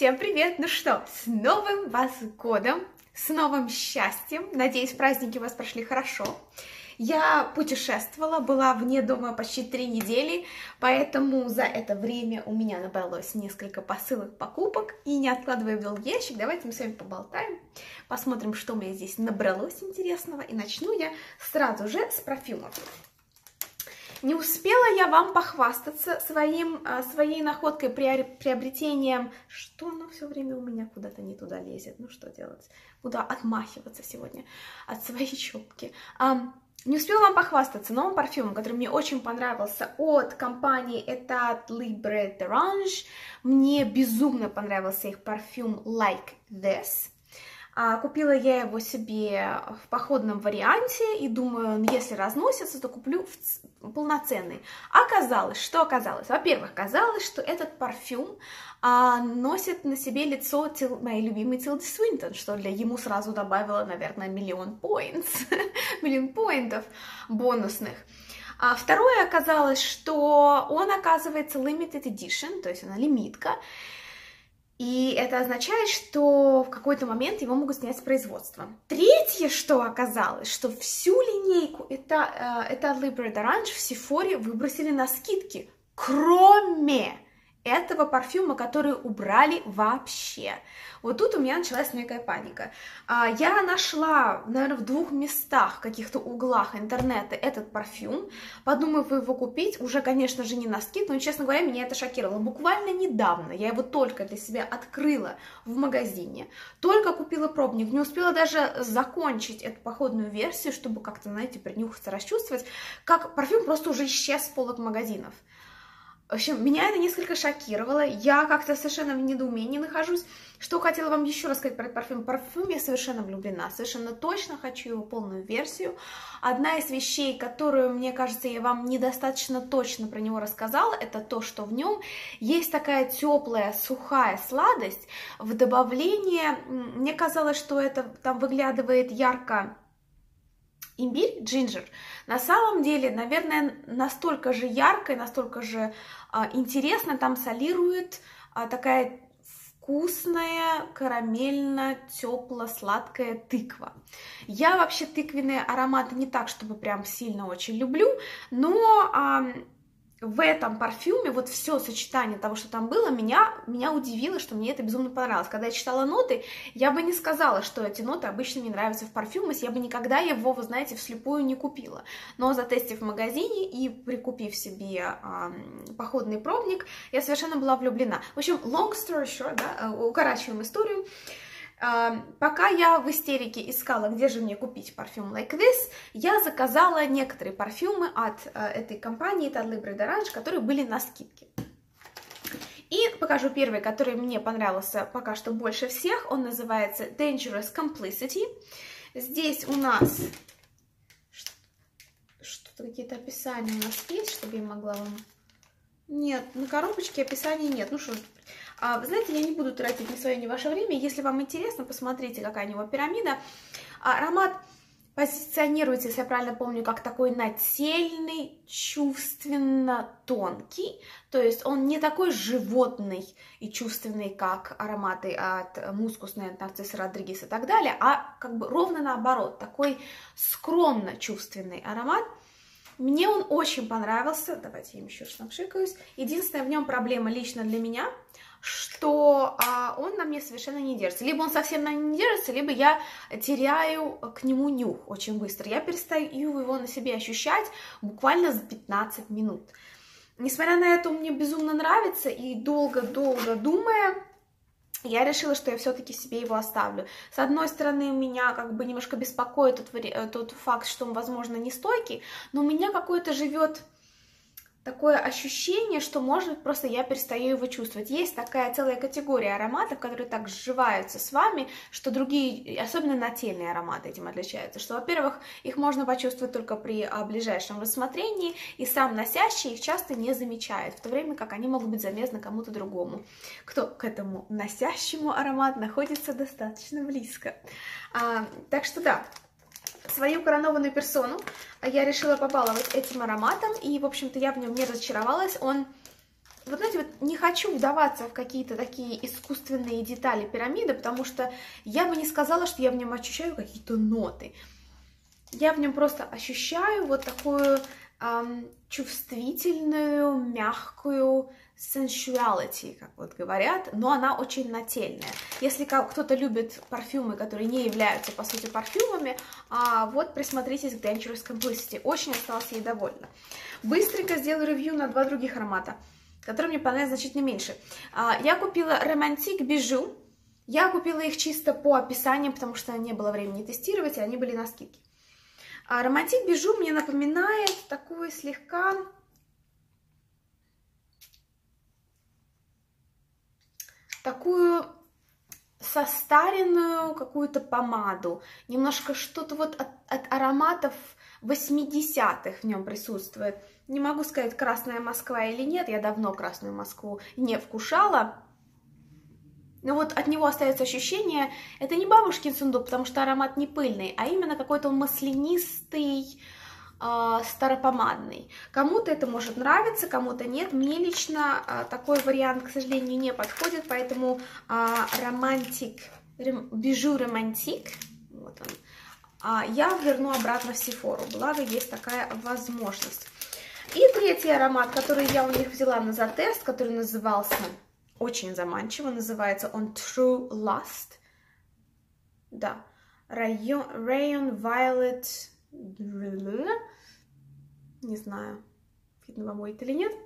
Всем привет! Ну что, с Новым вас годом, с новым счастьем. Надеюсь, праздники у вас прошли хорошо. Я путешествовала, была вне дома почти 3 недели, поэтому за это время у меня набралось несколько посылок, покупок. И не откладывая в долгий ящик, давайте мы с вами поболтаем, посмотрим, что у меня здесь набралось интересного. И начну я сразу же с парфюмов. Не успела я вам похвастаться своей находкой, приобретением. Что оно все время у меня куда-то не туда лезет? Ну что делать? Буду отмахиваться сегодня от своей щепки. Не успела вам похвастаться новым парфюмом, который мне очень понравился от компании, это Libre d'Orange. Мне безумно понравился их парфюм Like This. Купила я его себе в походном варианте и думаю, если разносится, то куплю полноценный. Что оказалось? Во-первых, оказалось, что этот парфюм носит на себе лицо моей любимой Тилды Свинтон, что ему сразу добавило, наверное, миллион поинтов бонусных. Второе оказалось, что он оказывается limited edition, то есть она лимитка. И это означает, что в какой-то момент его могут снять с производства. Третье, что оказалось, что всю линейку это Libre d'Orange в Sephora выбросили на скидки, кроме этого парфюма, который убрали вообще. Вот тут у меня началась некая паника. Я нашла, наверное, в 2 местах, в каких-то углах интернета этот парфюм, подумав его купить, уже, конечно же, не на скидку, но, честно говоря, меня это шокировало. Буквально недавно я его только для себя открыла в магазине, только купила пробник, не успела даже закончить эту походную версию, чтобы как-то, знаете, принюхаться, расчувствовать, как парфюм просто уже исчез с полок магазинов. В общем, меня это несколько шокировало, я как-то совершенно в недоумении нахожусь. Что хотела вам еще рассказать про этот парфюм? Парфюм я совершенно влюблена, совершенно точно хочу его полную версию. Одна из вещей, которую, мне кажется, я вам недостаточно точно про него рассказала, это то, что в нем есть такая теплая, сухая сладость. В добавление, мне казалось, что это там выглядывает ярко имбирь, джинджер. На самом деле, наверное, настолько же ярко и настолько же интересно там солирует такая вкусная, карамельно-тепло-сладкая тыква. Я вообще тыквенные ароматы не так, чтобы прям сильно очень люблю, но в этом парфюме вот все сочетание того, что там было, меня удивило, что мне это безумно понравилось. Когда я читала ноты, я бы не сказала, что эти ноты обычно мне нравятся в парфюме, я бы никогда его, вы знаете, вслепую не купила. Но затестив в магазине и прикупив себе походный пробник, я совершенно была влюблена. В общем, long story short, да, укорачиваем историю. Пока я в истерике искала, где же мне купить парфюм Like This, я заказала некоторые парфюмы от этой компании, от Libre d'Orange, которые были на скидке. И покажу первый, который мне понравился пока что больше всех. Он называется Dangerous Complicity. Здесь у нас что-то, какие-то описания у нас есть, чтобы я могла вам... Нет, на коробочке описаний нет. Ну что, вы знаете, я не буду тратить ни свое, ни ваше время. Если вам интересно, посмотрите, какая у него пирамида. Аромат позиционируется, если я правильно помню, как такой нательный, чувственно тонкий. То есть он не такой животный и чувственный, как ароматы от мускусной, от Нарцисса Родригес и так далее, а как бы ровно наоборот, такой скромно чувственный аромат. Мне он очень понравился. Давайте я им еще раз напшикаюсь. Единственная в нем проблема лично для меня, что он на мне совершенно не держится. Либо он совсем на мне не держится, либо я теряю к нему нюх очень быстро. Я перестаю его на себе ощущать буквально за 15 минут. Несмотря на это, он мне безумно нравится, и долго-долго думая, я решила, что я все-таки себе его оставлю. С одной стороны, меня как бы немножко беспокоит тот факт, что он, возможно, не стойкий, но у меня какое-то живет такое ощущение, что, может быть, просто я перестаю его чувствовать. Есть такая целая категория ароматов, которые так сживаются с вами, что другие, особенно нательные ароматы этим отличаются, что, во-первых, их можно почувствовать только при ближайшем рассмотрении, и сам носящий их часто не замечает, в то время как они могут быть заметны кому-то другому, кто к этому носящему аромат находится достаточно близко. Так что да, свою коронованную персону я решила побаловать этим ароматом, и, в общем-то, я в нем не разочаровалась. Он вот знаете, вот не хочу вдаваться в какие-то такие искусственные детали пирамиды, потому что я бы не сказала, что я в нем ощущаю какие-то ноты. Я в нем просто ощущаю вот такую чувствительную, мягкую sensuality, как вот говорят, но она очень нательная. Если кто-то любит парфюмы, которые не являются, по сути, парфюмами, вот присмотритесь к Dangerous Complicity. Очень осталась ей довольна. Быстренько сделаю ревью на 2 других аромата, которые мне понравились значительно меньше. Я купила Romantic Bijou. Я купила их чисто по описанию, потому что не было времени тестировать, и они были на скидке. Romantic Bijou мне напоминает такую слегка такую состаренную какую-то помаду. Немножко что-то вот от ароматов 80-х в нем присутствует. Не могу сказать, Красная Москва или нет, я давно Красную Москву не вкушала. Но вот от него остается ощущение, это не бабушкин сундук, потому что аромат не пыльный, а именно какой-то он маслянистый, старопомадный. Кому-то это может нравиться, кому-то нет. Мне лично такой вариант, к сожалению, не подходит, поэтому Bijou Romantic, вот он, я верну обратно в Sephora, благо есть такая возможность. И третий аромат, который я у них взяла на затест, который назывался... Очень заманчиво, называется он True Lust. Да. Rayon Violet. Не знаю, видно вам будет или нет.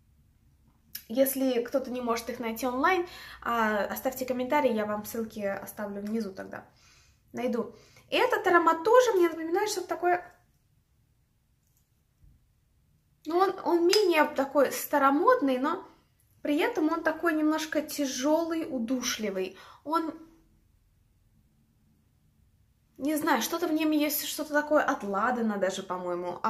Если кто-то не может их найти онлайн, оставьте комментарий, я вам ссылки оставлю внизу тогда. Найду. И этот аромат тоже мне напоминает что-то такое... Ну, он менее такой старомодный, но... При этом он такой немножко тяжелый, удушливый. Он, не знаю, что-то в нем есть, что-то такое от ладана даже, по-моему.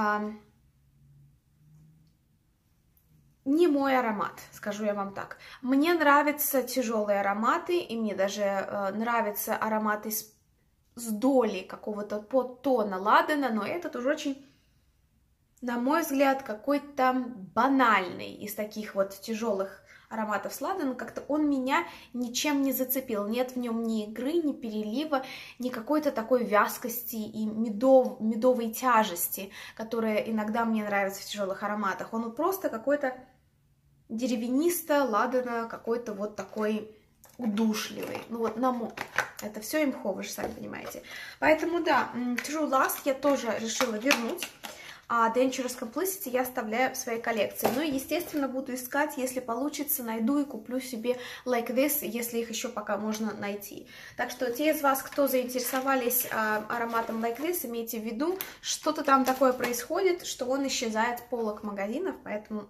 Не мой аромат, скажу я вам так. Мне нравятся тяжелые ароматы, и мне даже нравятся ароматы с долей какого-то подтона ладана, но этот уже очень... На мой взгляд, какой-то банальный из таких вот тяжелых ароматов с ладаном. Как-то он меня ничем не зацепил. Нет в нем ни игры, ни перелива, ни какой-то такой вязкости и медовой тяжести, которая иногда мне нравится в тяжелых ароматах. Он просто какой-то деревянисто-ладано, какой-то вот такой удушливый. Ну вот это все имхо, вы же сами понимаете. Поэтому да, True Lust я тоже решила вернуть. А Dangerous Complicity я оставляю в своей коллекции. Ну и, естественно, буду искать, если получится, найду и куплю себе Like This, если их еще пока можно найти. Так что те из вас, кто заинтересовались ароматом Like This, имейте в виду, что-то там такое происходит, что он исчезает с полок магазинов, поэтому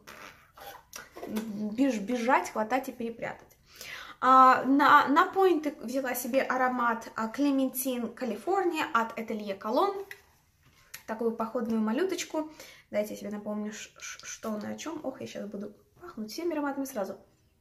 бежать, хватать и перепрятать. На Point взяла себе аромат Clementine California от Atelier Cologne. Такую походную малюточку. Дайте я себе напомню, что он и о чем. Ох, я сейчас буду пахнуть всеми ароматами сразу.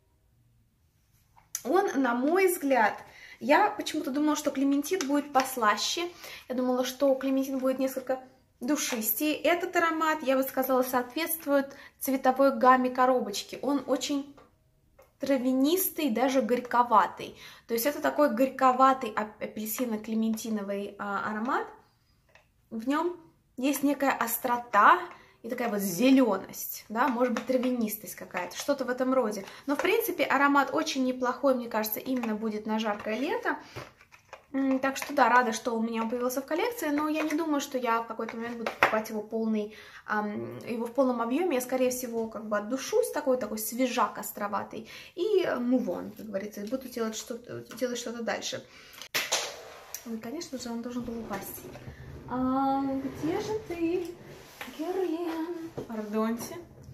Он, на мой взгляд, я почему-то думала, что Клементин будет послаще. Я думала, что Клементин будет несколько душистее. Этот аромат, я бы сказала, соответствует цветовой гамме коробочки. Он очень травянистый, даже горьковатый. То есть это такой горьковатый апельсино-клементиновый аромат. В нем есть некая острота и такая вот зеленость, да, может быть, травянистость какая-то, что-то в этом роде. Но, в принципе, аромат очень неплохой, мне кажется, именно будет на жаркое лето. Так что, да, рада, что у меня он появился в коллекции, но я не думаю, что я в какой-то момент буду покупать его его в полном объеме. Я, скорее всего, как бы отдушусь, такой свежак островатый, и move on, как говорится, буду делать что-то дальше. Ну, конечно же, он должен был упасть. Где же ты, Герлен? Пардоньте.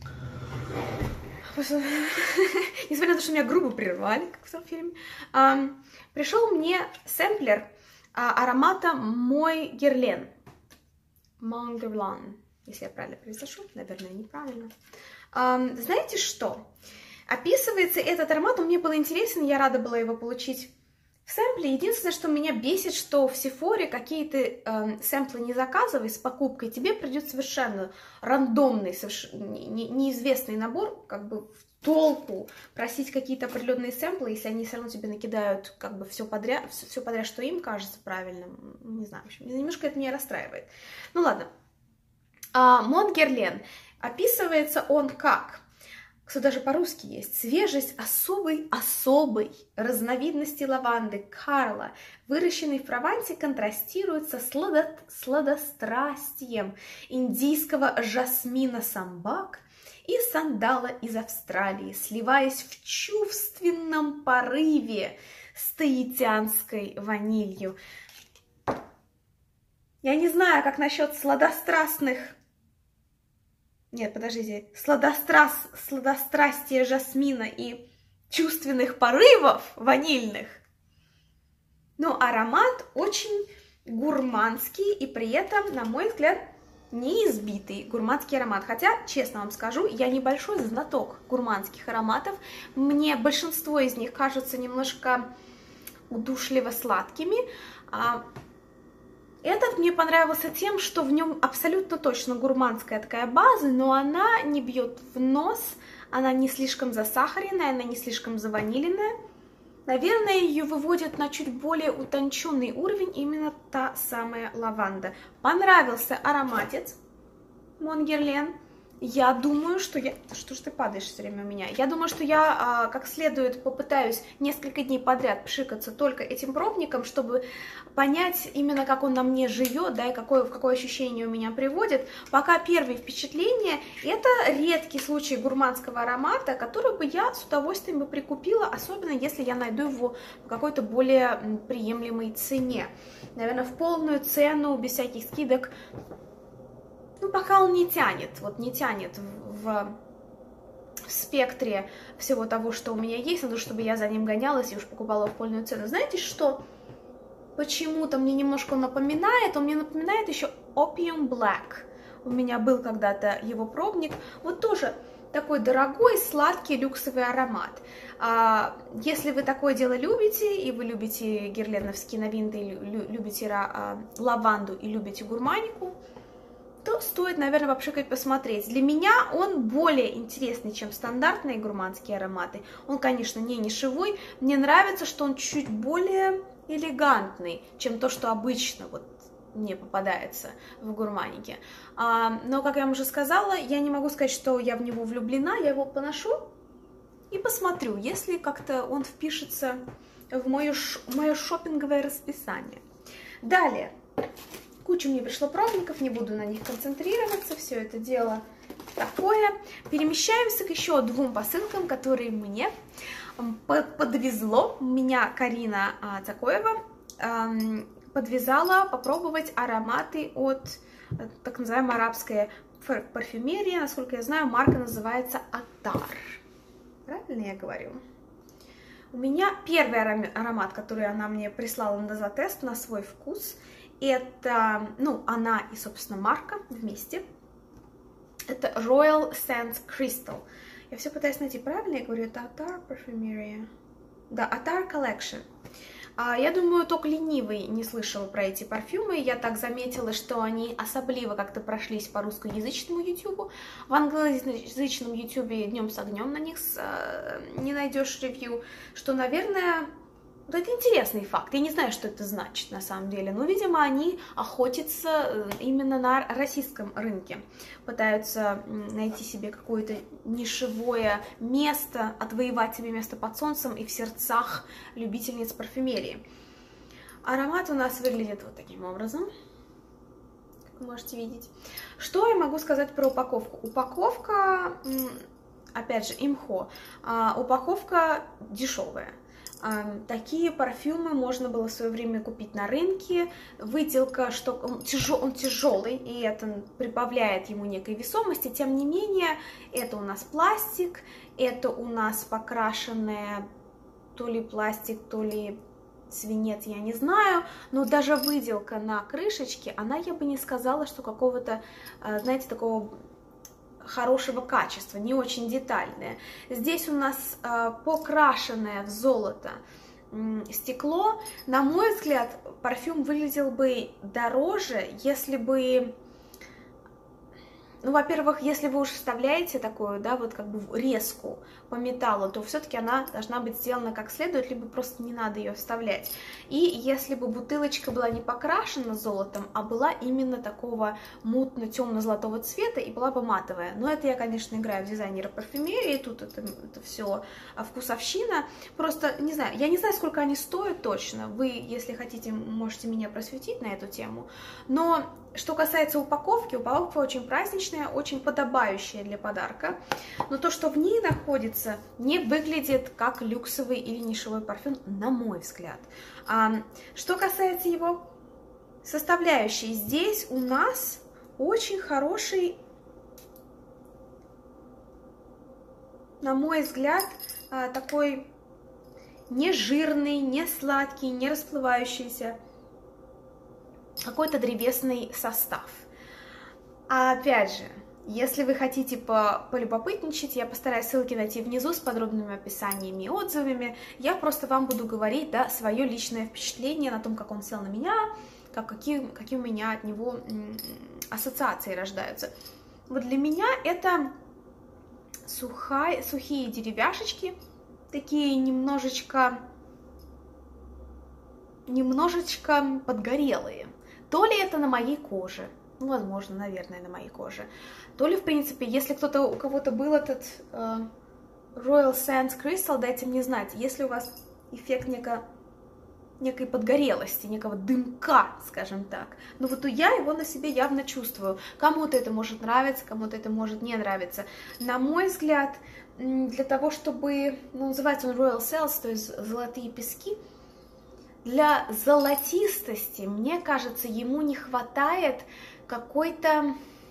Несмотря на то, что меня грубо прервали, как в том фильме, пришел мне сэмплер аромата Мой Герлен. Mon Guerlain, если я правильно произношу, наверное, неправильно. Знаете что? Описывается этот аромат, он мне был интересен, я рада была его получить в сэмпле. Единственное, что меня бесит, что в Сефоре какие-то сэмплы не заказывай с покупкой, тебе придет совершенно рандомный, неизвестный набор, как бы толку просить какие-то определенные сэмплы, если они все равно тебе накидают как бы все подряд, что им кажется правильным. Не знаю, в общем, немножко это меня расстраивает. Ну ладно. Мон Герлен. Описывается он как... Что даже по-русски есть. Свежесть особой разновидности лаванды Карла, выращенной в Провансе, контрастирует со сладострастием индийского жасмина самбак и сандала из Австралии, сливаясь в чувственном порыве с таитянской ванилью. Я не знаю, как насчет сладострастных... Нет, подождите. Сладострастия жасмина и чувственных порывов ванильных. Но аромат очень гурманский и при этом, на мой взгляд, неизбитый гурманский аромат. Хотя, честно вам скажу, я небольшой знаток гурманских ароматов. Мне большинство из них кажутся немножко удушливо сладкими. Этот мне понравился тем, что в нем абсолютно точно гурманская такая база, но она не бьет в нос, она не слишком засахаренная, она не слишком заваниленная. Наверное, ее выводит на чуть более утонченный уровень именно та самая лаванда. Понравился ароматец Мон Герлен. Я думаю, что я... Что ж ты падаешь все время у меня? Я думаю, что я как следует попытаюсь несколько дней подряд пшикаться только этим пробником, чтобы понять именно, как он на мне живет, да, и в какое ощущение у меня приводит. Пока первые впечатления — это редкий случай гурманского аромата, который бы я с удовольствием бы прикупила, особенно если я найду его по какой-то более приемлемой цене. Наверное, в полную цену, без всяких скидок. Ну, пока он не тянет в спектре всего того, что у меня есть, надо, чтобы я за ним гонялась и уж покупала в полную цену. Знаете что? Почему-то мне немножко он мне напоминает еще Opium Black. У меня был когда-то его пробник. Вот тоже такой дорогой, сладкий, люксовый аромат. Если вы такое дело любите, и вы любите герленовские новинки, любите лаванду и любите гурманику, то стоит, наверное, попшикать, посмотреть. Для меня он более интересный, чем стандартные гурманские ароматы. Он, конечно, не нишевой. Мне нравится, что он чуть более элегантный, чем то, что обычно вот мне попадается в гурманике. Но, как я вам уже сказала, я не могу сказать, что я в него влюблена. Я его поношу и посмотрю, если как-то он впишется в мое шопинговое расписание. Далее. Куча мне пришло пробников, не буду на них концентрироваться, все это дело такое. Перемещаемся к еще двум посылкам, которые мне подвезло. Меня Карина Такоева подвязала попробовать ароматы от так называемой арабской парфюмерии. Насколько я знаю, марка называется Атар. Правильно я говорю? У меня первый аромат, который она мне прислала на дозатест на свой вкус. Это, она и, собственно, марка вместе. Это Royal Scent Crystal. Я все пытаюсь найти, правильно я говорю? Это Attar Parfumeria. Да, Attar Collection. Я думаю, только ленивый не слышал про эти парфюмы. Я так заметила, что они особливо как-то прошлись по русскоязычному ютубу. В англоязычном ютубе днем с огнем на них не найдешь ревью. Что, наверное... Вот это интересный факт. Я не знаю, что это значит на самом деле, но, видимо, они охотятся именно на российском рынке. Пытаются найти себе какое-то нишевое место, отвоевать себе место под солнцем и в сердцах любительниц парфюмерии. Аромат у нас выглядит вот таким образом, как вы можете видеть. Что я могу сказать про упаковку? Упаковка, опять же, имхо. Упаковка дешевая. Такие парфюмы можно было в свое время купить на рынке. Выделка, что он тяжелый, и это прибавляет ему некой весомости. Тем не менее, это у нас пластик, это у нас покрашенная то ли пластик, то ли свинец, я не знаю. Но даже выделка на крышечке, она, я бы не сказала, что какого-то, знаете, такого... хорошего качества, не очень детальное. Здесь у нас покрашенное в золото стекло. На мой взгляд, парфюм выглядел бы дороже, если бы ну, во-первых, если вы уж вставляете такую, да, вот как бы резку по металлу, то все-таки она должна быть сделана как следует, либо просто не надо ее вставлять. И если бы бутылочка была не покрашена золотом, а была именно такого мутно-темно-золотого цвета и была бы матовая. Но это я, конечно, играю в дизайнера парфюмерии, тут это все вкусовщина. Просто, не знаю, я не знаю, сколько они стоят точно. Вы, если хотите, можете меня просветить на эту тему. Но что касается упаковки, упаковка очень праздничная, очень подобающая для подарка. Но то, что в ней находится, не выглядит как люксовый или нишевой парфюм, на мой взгляд. Что касается его составляющей, здесь у нас очень хороший, на мой взгляд, такой не жирный, не сладкий, не расплывающийся, какой-то древесный состав. А опять же, если вы хотите полюбопытничать, я постараюсь ссылки найти внизу с подробными описаниями и отзывами. Я просто вам буду говорить, да, свое личное впечатление на том, как он сел на меня, какие у меня от него ассоциации рождаются. Вот для меня это сухие деревяшечки, такие немножечко подгорелые. То ли это на моей коже, ну, возможно, наверное, на моей коже, то ли, в принципе, если у кого-то был этот Royal Sands Crystal, дайте мне знать, если у вас эффект некой подгорелости, некого дымка, скажем так. Но вот я его на себе явно чувствую. Кому-то это может нравиться, кому-то это может не нравиться. На мой взгляд, для того, чтобы, ну, называется он Royal Sands, то есть золотые пески, для золотистости, мне кажется, ему не хватает какой-то...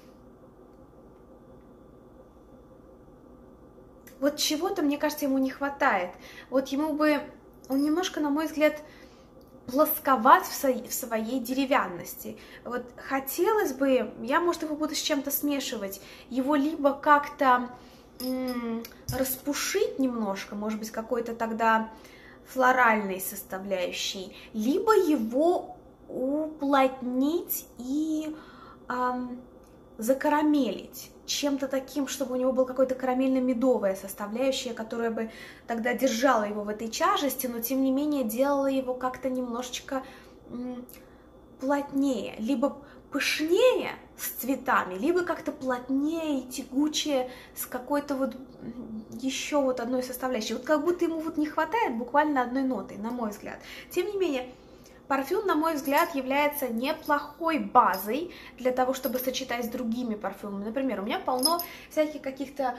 Вот чего-то, мне кажется, ему не хватает. Вот ему бы... Он немножко, на мой взгляд, плосковат в своей деревянности. Вот хотелось бы... Я, может, его буду с чем-то смешивать. Его либо как-то распушить немножко, может быть, какой-то тогда... флоральной составляющей, либо его уплотнить и закарамелить чем-то таким, чтобы у него была какая-то карамельно-медовая составляющая, которая бы тогда держала его в этой тяжести, но тем не менее делала его как-то немножечко плотнее, либо пышнее с цветами, либо как-то плотнее и тягучее с какой-то вот еще вот одной составляющей. Вот как будто ему вот не хватает буквально одной ноты, на мой взгляд. Тем не менее, парфюм, на мой взгляд, является неплохой базой для того, чтобы сочетать с другими парфюмами. Например, у меня полно всяких каких-то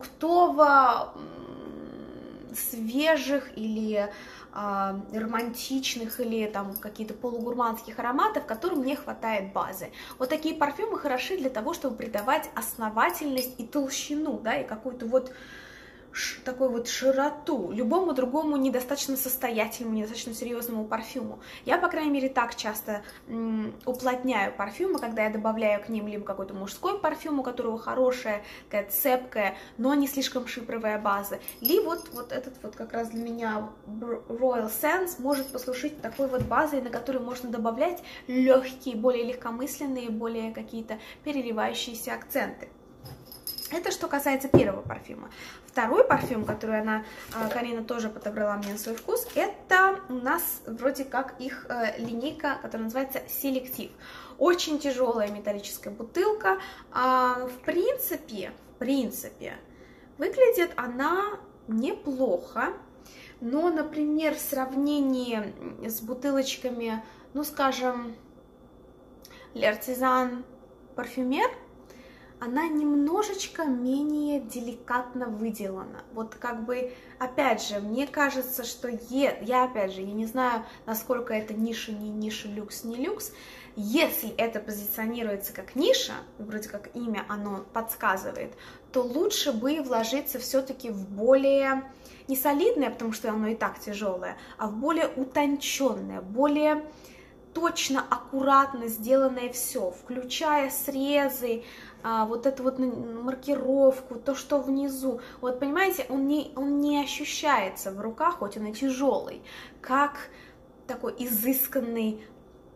фруктово-свежих или романтичных или там какие-то полугурманских ароматов, которым не хватает базы. Вот такие парфюмы хороши для того, чтобы придавать основательность и толщину, да, и какую-то вот такую вот широту любому другому недостаточно состоятельному, недостаточно серьезному парфюму. Я, по крайней мере, так часто уплотняю парфюмы, когда я добавляю к ним либо какой-то мужской парфюм, у которого хорошая, такая цепкая, но не слишком шипровая база, либо вот этот вот как раз для меня Royal Sands может послужить такой вот базой, на которую можно добавлять легкие, более легкомысленные, более какие-то переливающиеся акценты. Это что касается первого парфюма. Второй парфюм, который Карина тоже подобрала мне на свой вкус, это у нас вроде как их линейка, которая называется Селектив. Очень тяжелая металлическая бутылка. В принципе, выглядит она неплохо, но, например, в сравнении с бутылочками, ну, скажем, L'Artisan Parfumer, она немножечко менее деликатно выделана. Вот как бы, опять же, мне кажется, что я не знаю, насколько это ниша, не ниша, люкс, не люкс. Если это позиционируется как ниша, вроде как имя оно подсказывает, то лучше бы вложиться все-таки в более, не солидное, потому что оно и так тяжелое, а в более утонченное, более точно, аккуратно сделанное все, включая срезы, вот эту вот маркировку, то, что внизу. Вот понимаете, он не ощущается в руках, хоть он и тяжелый, как такой изысканный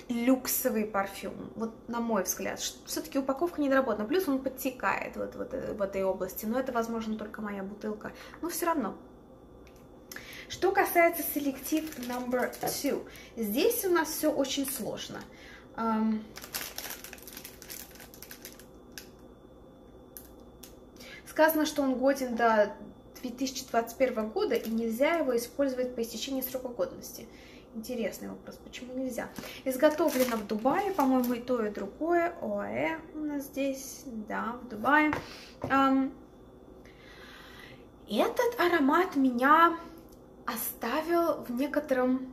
люксовый парфюм, вот на мой взгляд. Все-таки упаковка недоработана, плюс он подтекает вот в этой области, но это, возможно, только моя бутылка, но все равно. Что касается Selective No. 2, здесь у нас все очень сложно. Сказано, что он годен до 2021 года, и нельзя его использовать по истечении срока годности. Интересный вопрос, почему нельзя? Изготовлено в Дубае, по-моему, и то, и другое. ОАЭ у нас здесь, да, в Дубае. Этот аромат меня оставил в некотором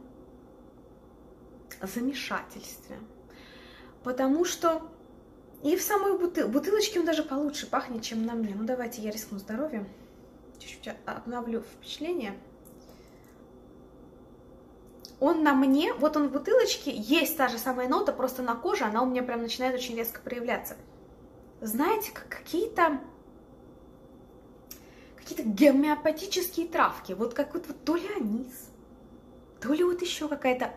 замешательстве, потому что и в самой бутылочке он даже получше пахнет, чем на мне. Ну, давайте я рискну здоровьем, чуть-чуть обновлю впечатление. Он на мне, вот он в бутылочке, есть та же самая нота, просто на коже она у меня прям начинает очень резко проявляться. Знаете, как какие-то гомеопатические травки, вот как вот то ли анис, то ли вот еще какая-то...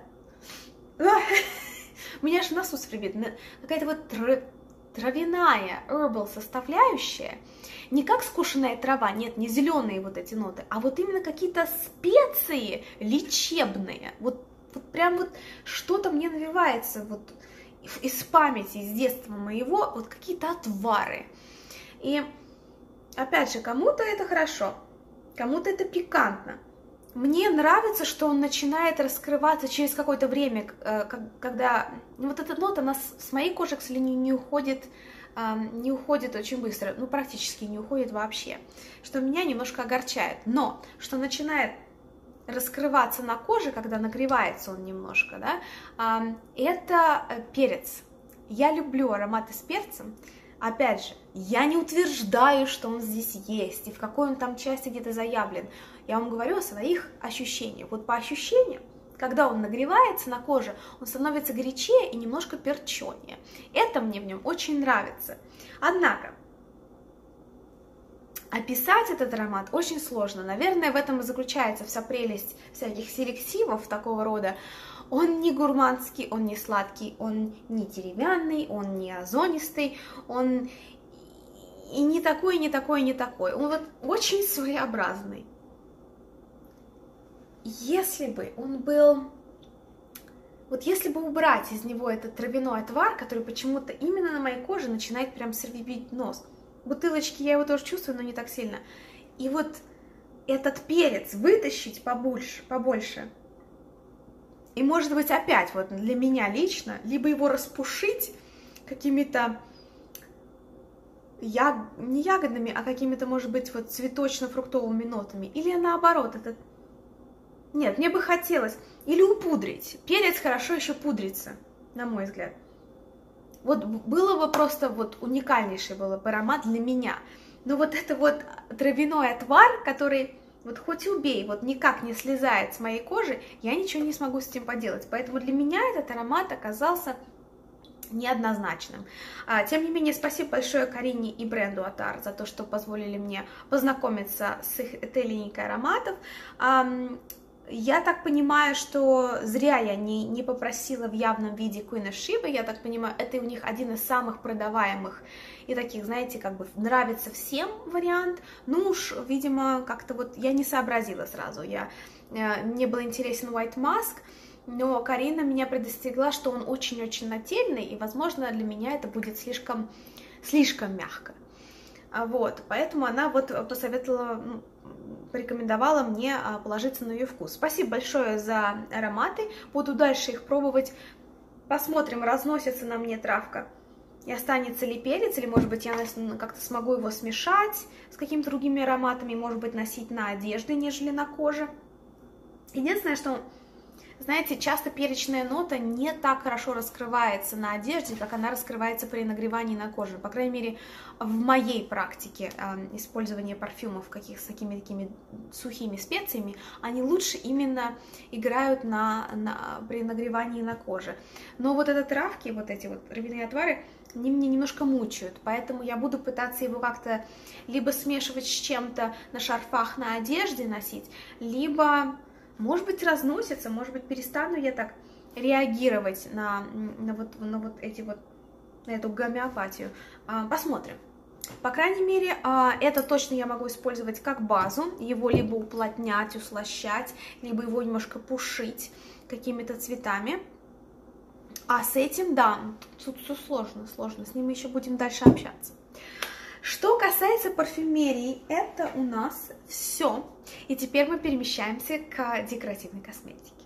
Меня аж в носу свирбит, какая-то вот травяная herbal составляющая, не как скошенная трава, нет, не зеленые вот эти ноты, а вот именно какие-то специи лечебные, вот прям вот что-то мне навевается вот из памяти, из детства моего, вот какие-то отвары. И опять же, кому-то это хорошо, кому-то это пикантно. Мне нравится, что он начинает раскрываться через какое-то время, когда вот эта нота она с моей кожи, к сожалению, не уходит очень быстро, ну практически не уходит вообще, что меня немножко огорчает. Но что начинает раскрываться на коже, когда нагревается он немножко, да, это перец. Я люблю ароматы с перцем. Опять же, я не утверждаю, что он здесь есть, и в какой он там части где-то заявлен. Я вам говорю о своих ощущениях. Вот по ощущениям, когда он нагревается на коже, он становится горячее и немножко перченее. Это мне в нем очень нравится. Однако, описать этот аромат очень сложно. Наверное, в этом и заключается вся прелесть всяких селективов такого рода. Он не гурманский, он не сладкий, он не деревянный, он не озонистый, он и не такой, и не такой, и не такой. Он вот очень своеобразный. Если бы он был... Вот если бы убрать из него этот травяной отвар, который почему-то именно на моей коже начинает прям свербить нос. В бутылочке я его тоже чувствую, но не так сильно. И вот этот перец вытащить побольше. И, может быть, опять вот для меня лично, либо его распушить какими-то не ягодными, а какими-то, может быть, вот цветочно-фруктовыми нотами. Или наоборот, этот... Нет, мне бы хотелось. Или упудрить. Перец хорошо еще пудрится, на мой взгляд. Вот было бы просто вот уникальнейший был бы аромат для меня. Но вот это вот травяной отвар, который вот хоть убей, вот никак не слезает с моей кожи, я ничего не смогу с этим поделать. Поэтому для меня этот аромат оказался неоднозначным. Тем не менее, спасибо большое Карине и бренду Attar за то, что позволили мне познакомиться с их этой линейкой ароматов. Я так понимаю, что зря я не попросила в явном виде Queen of Sheba. Я так понимаю, это у них один из самых продаваемых и таких, знаете, как бы нравится всем вариант. Ну уж, видимо, как-то вот я не сообразила сразу. Мне был интересен White Mask, но Карина меня предостерегла, что он очень-очень нательный, и, возможно, для меня это будет слишком мягко. Вот, поэтому она вот посоветовала, порекомендовала мне положиться на ее вкус. Спасибо большое за ароматы, буду дальше их пробовать, посмотрим, разносится на мне травка и останется ли перец, или, может быть, я как-то смогу его смешать с какими-то другими ароматами, может быть, носить на одежде, нежели на коже. Единственное, что... Знаете, часто перечная нота не так хорошо раскрывается на одежде, как она раскрывается при нагревании на коже. По крайней мере, в моей практике использования парфюмов с какими-то такими сухими специями, они лучше именно играют при нагревании на коже. Но вот это травки, вот эти вот травяные отвары, они меня немножко мучают, поэтому я буду пытаться его как-то либо смешивать с чем-то на шарфах на одежде носить, либо... Может быть, разносится, может быть, перестану я так реагировать на эту гомеопатию. Посмотрим. По крайней мере, это точно я могу использовать как базу, его либо уплотнять, услощать, либо его немножко пушить какими-то цветами. А с этим, да, тут все сложно, с ним мы еще будем дальше общаться. Что касается парфюмерии, это у нас все. И теперь мы перемещаемся к декоративной косметике.